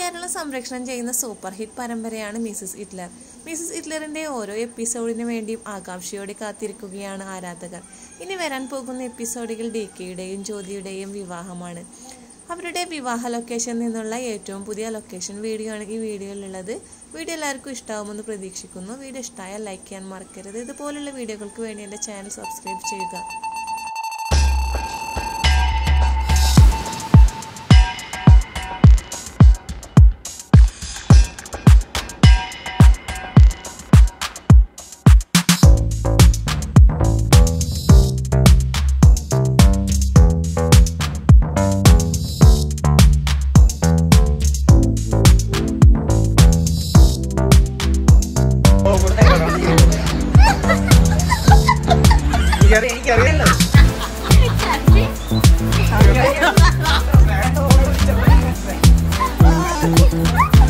കേരളം സംരക്ഷണം ചെയ്യുന്ന super hit പരമ്പരയാണ് മിസസ് ഹിറ്റ്ലർ. മിസസ് ഹിറ്റ്ലറിൻ്റെ ഓരോ എപ്പിസോഡിനു വേണ്ടിയും ആകാംക്ഷയോടെ കാത്തിരിക്കുകയാണ് ആരാധകർ. ഇനി വരാൻ പോകുന്ന എപ്പിസോഡുകൾ DKയുടെയും ജ്യോതിയുടെയും വിവാഹമാണ്. അവരുടെ വിവാഹ ലൊക്കേഷനിൽ നിന്നുള്ള ഏറ്റവും പുതിയ ലൊക്കേഷൻ വീഡിയോ ആണ് ഈ വീഡിയോയിലുള്ളത്. വീഡിയോ എല്ലാവർക്കും ഇഷ്ടമാകുമെന്ന് പ്രതീക്ഷിക്കുന്നു. വീഡിയോ ഇഷ്ടമായാൽ ലൈക്ക് ചെയ്യാൻ മറക്കരുത്. ഇതുപോലുള്ള വീഡിയോകൾക്ക് വേണ്ടി എൻ്റെ ചാനൽ സബ്സ്ക്രൈബ് ചെയ്യുക. എനിക്കറിയാലോ